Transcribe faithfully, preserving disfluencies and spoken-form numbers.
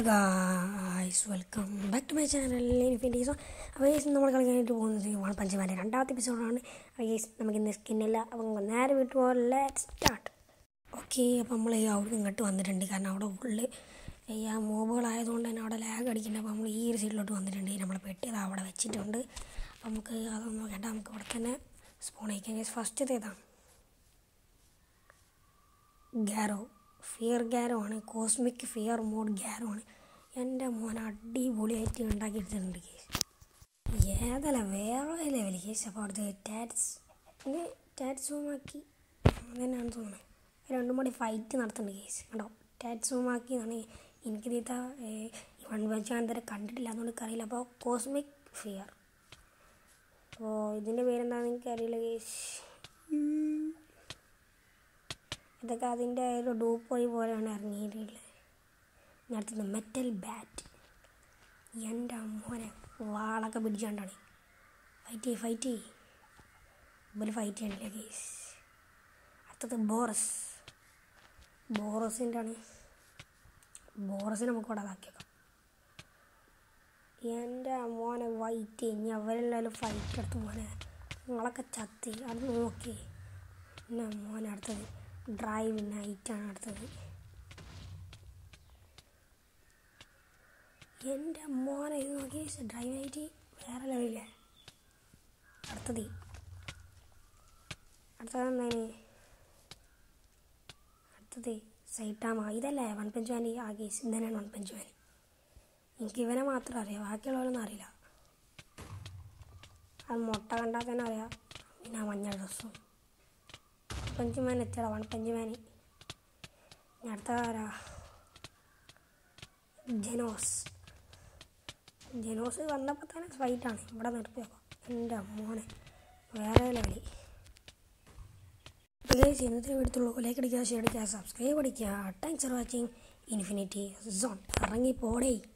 Guys, welcome back to my channel infinity. So അപ്പോൾ guys നമ്മൾ കളിക്കാനായിട്ട് പോകുന്നത് വൺ പഞ്ച് മാൻ്റെ രണ്ടാമത്തെ എപ്പിസോഡാണ്. അപ്പോൾ ഗൈസ് നമുക്ക് ഇന്ന് സ്കിന്നില്ല, അപ്പം നേരെ വിട്ടു പോകാൻ ലെറ്റ്സ് സ്റ്റാർട്ട്. ഓക്കെ, അപ്പോൾ നമ്മൾ അവിടെ ഇങ്ങോട്ട് വന്നിട്ടുണ്ട്. കാരണം അവിടെ ഫുള്ള് ഈ ആ മോബുകളായതുകൊണ്ട് തന്നെ അവിടെ ലാഗ് അടിക്കുന്നുണ്ട്. അപ്പോൾ നമ്മൾ ഈ ഒരു സൈഡിലോട്ട് വന്നിട്ടുണ്ട്. നമ്മൾ പെട്ടി അത് അവിടെ വെച്ചിട്ടുണ്ട്. അപ്പോൾ നമുക്ക് അതൊന്നും നോക്കേണ്ട, നമുക്ക് ഇവിടെ തന്നെ സ്പോൺ അയക്കാം. ഗൈസ് ഫസ്റ്റത്തെ ഇതാണ് ഗാരോ, ഫിയർ ഗാരോ ആണ്, കോസ്മിക് ഫിയർ മോഡ് ഗാരോ ആണ്. എൻ്റെ മോൻ അടിപൊളിയായിട്ട് ഉണ്ടാക്കിയെടുത്തിട്ടുണ്ട് കേസ്. ഏതല്ല വേറെ ലെവൽ കേസ്. അപ്പോൾ അവിടുത്തെ ടാറ്റ്സ് ഇങ്ങനെ ടാറ്റ് സൂമാക്കി അതന്നെയാണ് തോന്നുന്നത്. രണ്ടും കൂടി ഫൈറ്റ് നടത്തുന്നുണ്ട് കേസ്. കണ്ടോ, ടാറ്റ് സൂമാക്കി എന്നാണ് എനിക്ക് തീത്ത വൺ പഞ്ച് ഞാൻ ഇതുവരെ കണ്ടിട്ടില്ല, അതുകൊണ്ട് അറിയില്ല. അപ്പോൾ കോസ്മിക് ഫിയർ, അപ്പോൾ ഇതിൻ്റെ പേരെന്താണെന്ന് എനിക്കറിയില്ല കേസ്. ഇതൊക്കെ അതിൻ്റെ ഒരു ഡൂപ്പോയി പോലെയാണ് ഇറങ്ങിയിട്ടുള്ളത്. ഞാൻ അടുത്തത് മെറ്റൽ ബാറ്റ്. എൻ്റെ അമ്മോനെ വാളൊക്കെ പിടിച്ചാണ്ടാണ് ഫൈറ്റ് ചെയ്യ് ഫൈറ്റ് ചെയ്യ് ഇവർ ഫൈറ്റ് ചെയ്യണില്ല കേസ്. അടുത്തത് ബോറസ്. ബോറസിൻ്റെ ആണ്. ബോറസിനെ നമുക്ക് ഇവിടെ ഇതാക്കിയേക്കാം. എൻ്റെ മോനെ വൈറ്റ് ഇനി അവരെല്ലാവരും ഫൈറ്റ് എടുത്ത് മോനെ നിങ്ങളൊക്കെ ചത്തി അത് നോക്കി. എൻ്റെ മോനെ അടുത്തത് ഡ്രൈവ് നൈറ്റാണ്. അടുത്തത് എൻ്റെ മോനെ ഇത് നോക്കി, ഡ്രൈവ് നൈറ്റ് വേറെ ലെവലില്ലേ. അടുത്തത് അടുത്തത് എന്താണ് അടുത്തത് സൈറ്റാമ. ഇതല്ലേ വൺ പഞ്ച് മാൻ. ആ കേസ് ഇതന്നെയാണ് വൺ പഞ്ച് മാൻ. എനിക്ക് ഇവനെ മാത്രം അറിയാം, ബാക്കിയുള്ളവരൊന്നും അറിയില്ല. അത് മുട്ട കണ്ടാൽ തന്നെ അറിയാം. പിന്നെ ആ മഞ്ഞ ഡ്രസ്സും പഞ്ച് മാൻ എത്തിയടാ വൺ പഞ്ച് മാന്. അടുത്ത ആരാ? ജെനോസ്. ജെനോസ് വന്നപ്പോൾ തന്നെ ഫൈറ്റാണ്. ഇവിടെ നിർത്തിയേക്കാം. എൻ്റെ മോനെ വേറെ ലെവലി. പ്ലീസ് ഇന്നത്തെ എടുത്തുള്ളൂ. ലൈക്ക് അടിക്കുക, ഷെയർ അടിക്കുക, സബ്സ്ക്രൈബ് അടിക്കുക. Thanks for watching infinity zone. ഇറങ്ങി പോടേ.